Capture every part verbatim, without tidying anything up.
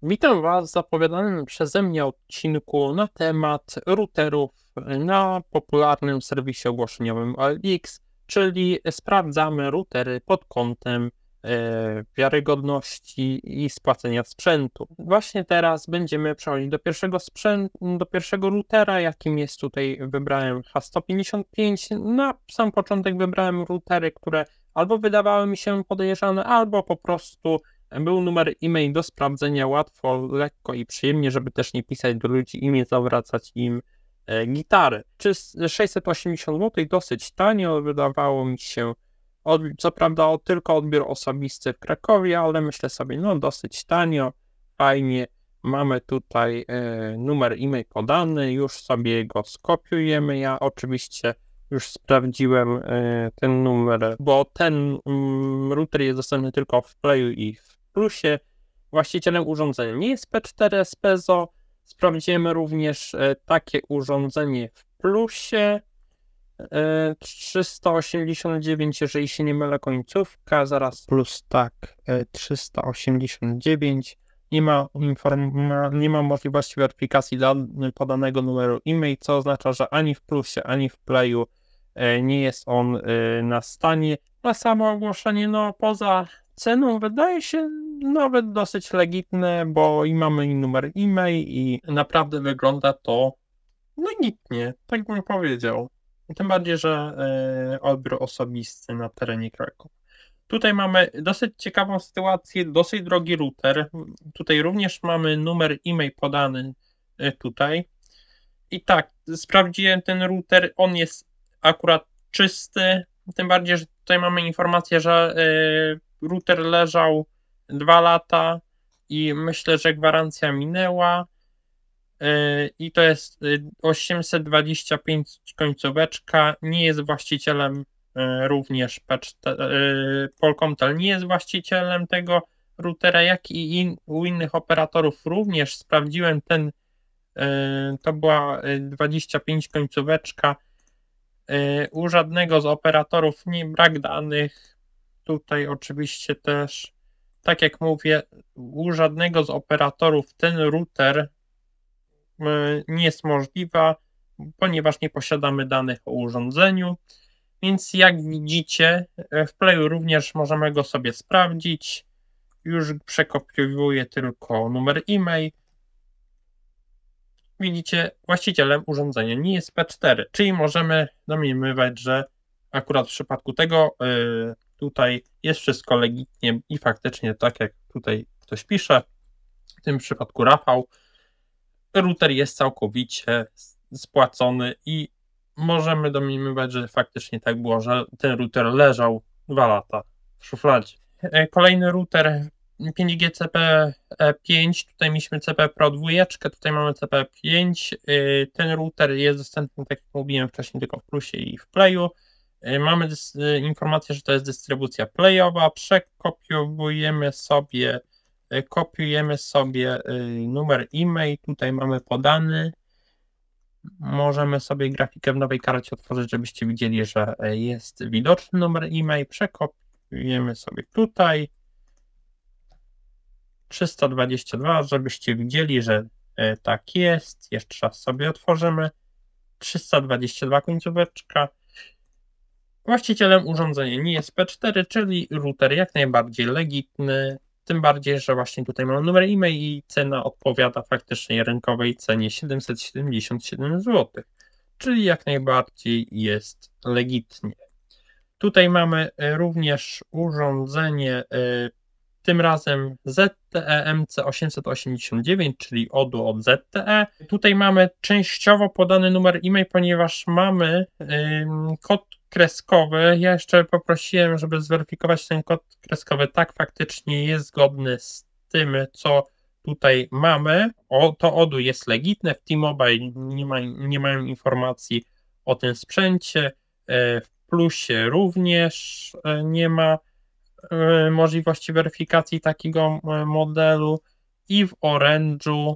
Witam Was w zapowiadanym przeze mnie odcinku na temat routerów na popularnym serwisie ogłoszeniowym O L X, czyli sprawdzamy routery pod kątem e, wiarygodności i spłacenia sprzętu. Właśnie teraz będziemy przechodzić do pierwszego sprzętu, do pierwszego routera, jakim jest tutaj, wybrałem H sto pięćdziesiąt pięć. Na sam początek wybrałem routery, które albo wydawały mi się podejrzane, albo po prostu był numer e-mail do sprawdzenia łatwo, lekko i przyjemnie, żeby też nie pisać do ludzi i nie zawracać im e, gitary. Czy sześćset osiemdziesiąt złotych dosyć tanio, wydawało mi się, od, co prawda o, tylko odbiór osobisty w Krakowie, ale myślę sobie, no dosyć tanio, fajnie. Mamy tutaj e, numer e-mail podany, już sobie go skopiujemy. Ja oczywiście już sprawdziłem e, ten numer, bo ten mm, router jest dostępny tylko w Playu i w Plusie. Właścicielem urządzenia nie jest P cztery S P Z O. Sprawdzimy również e, takie urządzenie w Plusie. E, trzysta osiemdziesiąt dziewięć, jeżeli się nie mylę, końcówka, zaraz plus tak, e, trzysta osiemdziesiąt dziewięć. Nie ma, inform- nie ma możliwości weryfikacji dla podanego numeru e-mail, co oznacza, że ani w Plusie, ani w Playu e, nie jest on e, na stanie. A samo ogłoszenie, no poza ceną, wydaje się nawet dosyć legitne, bo i mamy i numer e-mail i naprawdę wygląda to legitnie, tak bym powiedział. Tym bardziej, że e, odbiór osobisty na terenie Kraków. Tutaj mamy dosyć ciekawą sytuację, dosyć drogi router. Tutaj również mamy numer e-mail podany e, tutaj. I tak, sprawdziłem ten router, on jest akurat czysty, tym bardziej, że tutaj mamy informację, że e, router leżał dwa lata i myślę, że gwarancja minęła. I to jest osiemset dwadzieścia pięć końcóweczka, nie jest właścicielem również P cztery, Polkomtel nie jest właścicielem tego routera, jak i in, u innych operatorów również sprawdziłem ten, to była dwadzieścia pięć końcóweczka, u żadnego z operatorów nie brak danych, tutaj oczywiście też, tak jak mówię, u żadnego z operatorów ten router nie jest możliwa, ponieważ nie posiadamy danych o urządzeniu, więc jak widzicie w Playu również możemy go sobie sprawdzić. Już przekopiuję tylko numer e-mail. Widzicie, właścicielem urządzenia nie jest P cztery, czyli możemy domniemywać, że akurat w przypadku tego yy, tutaj jest wszystko legitnie i faktycznie tak jak tutaj ktoś pisze, w tym przypadku Rafał, router jest całkowicie spłacony i możemy domniemywać, że faktycznie tak było, że ten router leżał dwa lata w szufladzie. Kolejny router pięć G C P pięć, tutaj mieliśmy C P Pro dwa, tutaj mamy C P pięć. Ten router jest dostępny, tak jak mówiłem wcześniej, tylko w Plusie i w Playu. Mamy informację, że to jest dystrybucja playowa, przekopiowujemy sobie kopiujemy sobie numer e-mail, tutaj mamy podany, możemy sobie grafikę w nowej karcie otworzyć, żebyście widzieli, że jest widoczny numer e-mail, przekopiujemy sobie tutaj trzysta dwadzieścia dwa, żebyście widzieli, że tak jest, jeszcze raz sobie otworzymy, trzysta dwadzieścia dwa końcóweczka. Właścicielem urządzenia nie jest P cztery, czyli router jak najbardziej legitny. Tym bardziej, że właśnie tutaj mamy numer e-mail i cena odpowiada faktycznej rynkowej cenie siedemset siedemdziesiąt siedem złotych, czyli jak najbardziej jest legitnie. Tutaj mamy również urządzenie, tym razem Z T E M C osiemset osiemdziesiąt dziewięć, czyli odu od Z T E. Tutaj mamy częściowo podany numer e-mail, ponieważ mamy kod kreskowy. Ja jeszcze poprosiłem, żeby zweryfikować ten kod kreskowy. Tak, faktycznie jest zgodny z tym, co tutaj mamy. O, to odu jest legitne. W T-Mobile nie, ma, nie mają informacji o tym sprzęcie. W Plusie również nie ma możliwości weryfikacji takiego modelu i w Orange'u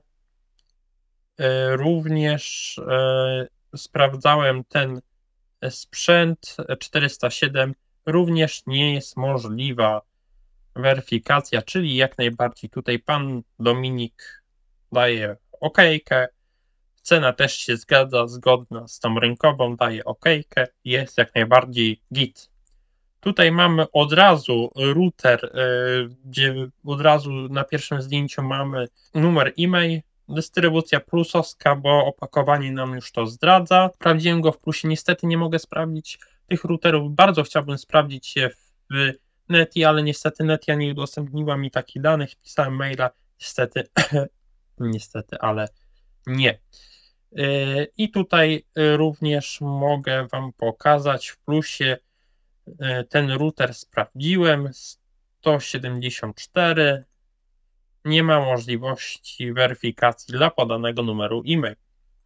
również sprawdzałem ten sprzęt czterysta siedem, również nie jest możliwa weryfikacja, czyli jak najbardziej tutaj pan Dominik daje okejkę. Cena też się zgadza, zgodna z tą rynkową, daje okejkę, jest jak najbardziej git. Tutaj mamy od razu router, gdzie od razu na pierwszym zdjęciu mamy numer e-mail, dystrybucja plusowska, bo opakowanie nam już to zdradza. Sprawdziłem go w plusie, niestety nie mogę sprawdzić tych routerów, bardzo chciałbym sprawdzić je w Neti, ale niestety Netia nie udostępniła mi takich danych, pisałem maila, niestety, niestety, ale nie. I tutaj również mogę Wam pokazać w plusie, ten router sprawdziłem, sto siedemdziesiąt cztery, nie ma możliwości weryfikacji dla podanego numeru e-mail.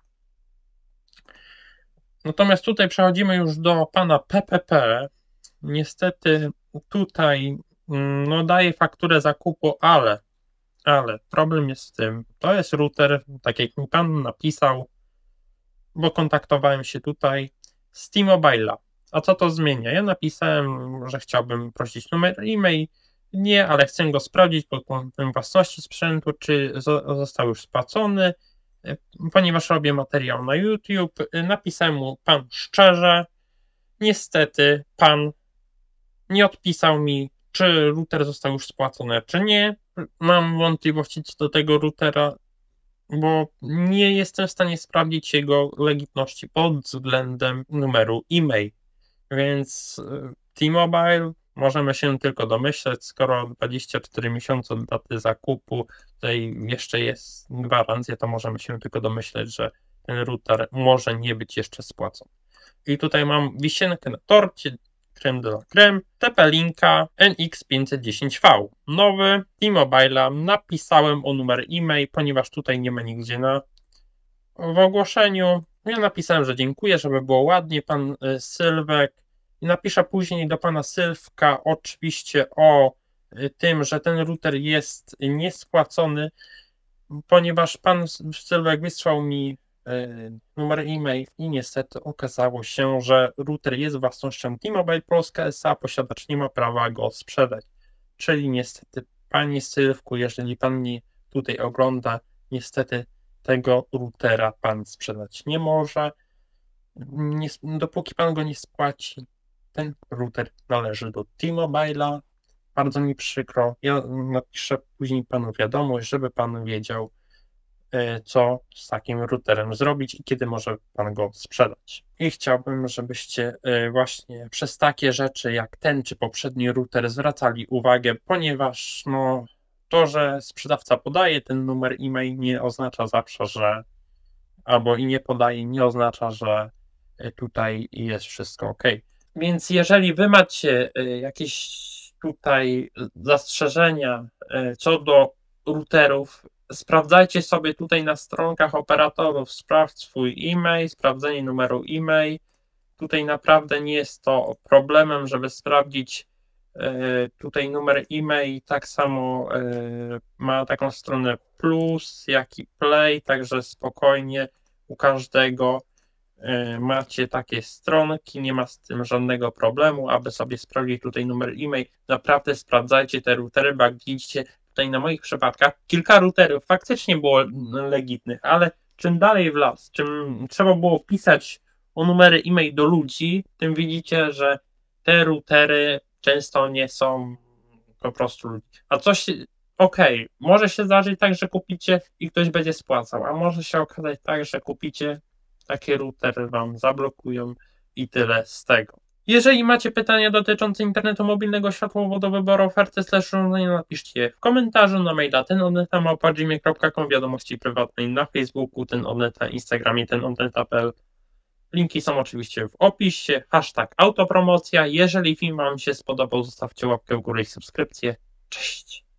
Natomiast tutaj przechodzimy już do pana P P P. Niestety tutaj no, daje fakturę zakupu, ale, ale problem jest z tym, to jest router, tak jak mi pan napisał, bo kontaktowałem się tutaj z T-Mobile'a. A co to zmienia? Ja napisałem, że chciałbym prosić numer e-mail. Nie, ale chcę go sprawdzić pod kątem własności sprzętu, czy został już spłacony. Ponieważ robię materiał na YouTube, napisałem mu pan szczerze. Niestety pan nie odpisał mi, czy router został już spłacony, czy nie. Mam wątpliwości co do tego routera, bo nie jestem w stanie sprawdzić jego legitności pod względem numeru e-mail. Więc T-Mobile możemy się tylko domyśleć, skoro dwadzieścia cztery miesiące od daty zakupu, tutaj jeszcze jest gwarancja, to możemy się tylko domyśleć, że ten router może nie być jeszcze spłacony. I tutaj mam wisienkę na torcie, creme de la creme, T P-Linka N X pięćset dziesięć V. Nowy T-Mobile'a, napisałem o numer e-mail, ponieważ tutaj nie ma nigdzie na w ogłoszeniu. Ja napisałem, że dziękuję, żeby było ładnie, pan Sylwek. I napiszę później do pana Sylwka oczywiście o tym, że ten router jest niespłacony, ponieważ pan Sylwek wysłał mi numer e-mail i niestety okazało się, że router jest własnością T-Mobile Polska S A, posiadacz nie ma prawa go sprzedać. Czyli niestety, panie Sylwku, jeżeli pan mnie tutaj ogląda, niestety tego routera pan sprzedać nie może. Nie, dopóki pan go nie spłaci, ten router należy do T-Mobile'a. Bardzo mi przykro. Ja napiszę później panu wiadomość, żeby pan wiedział, co z takim routerem zrobić i kiedy może pan go sprzedać. I chciałbym, żebyście właśnie przez takie rzeczy jak ten czy poprzedni router zwracali uwagę, ponieważ no, to, że sprzedawca podaje ten numer e-mail, nie oznacza zawsze, że albo i nie podaje, nie oznacza, że tutaj jest wszystko ok. Więc jeżeli wy macie jakieś tutaj zastrzeżenia co do routerów, sprawdzajcie sobie tutaj na stronkach operatorów, sprawdź swój e-mail, sprawdzenie numeru e-mail. Tutaj naprawdę nie jest to problemem, żeby sprawdzić tutaj numer e-mail. Tak samo ma taką stronę plus, jak i play, także spokojnie u każdego macie takie stronki, nie ma z tym żadnego problemu, aby sobie sprawdzić tutaj numer e-mail. Naprawdę sprawdzajcie te routery, bo jak widzicie tutaj na moich przypadkach kilka routerów faktycznie było legitnych, ale czym dalej w las, czym trzeba było wpisać o numery e-mail do ludzi, tym widzicie, że te routery często nie są po prostu ludzi. A coś, okej, okay, może się zdarzyć tak, że kupicie i ktoś będzie spłacał, a może się okazać tak, że kupicie, takie routery wam zablokują i tyle z tego. Jeżeli macie pytania dotyczące internetu mobilnego, światłowodu, wyboru oferty slash urządzenia, napiszcie je w komentarzu na maila tenoneta małpa gmail kropka com, wiadomości prywatnej na Facebooku, tenoneta, Instagramie, tenoneta kropka p l. Linki są oczywiście w opisie, hashtag autopromocja. Jeżeli film wam się spodobał, zostawcie łapkę w górę i subskrypcję. Cześć!